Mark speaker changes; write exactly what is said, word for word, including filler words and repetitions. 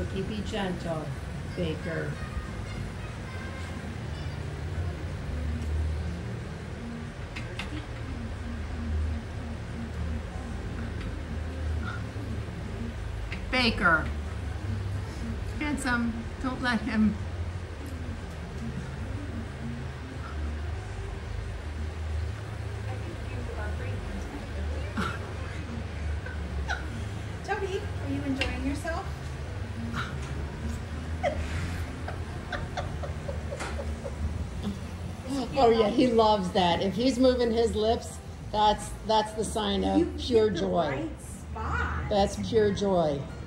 Speaker 1: Pinky, be gentle, Baker. Baker. Handsome, don't let him.
Speaker 2: Toby, are you enjoying yourself?
Speaker 1: Oh yeah, he loves that. If he's moving his lips, that's that's the sign of
Speaker 2: You
Speaker 1: pure
Speaker 2: picked the
Speaker 1: joy.
Speaker 2: right spot.
Speaker 1: That's pure joy.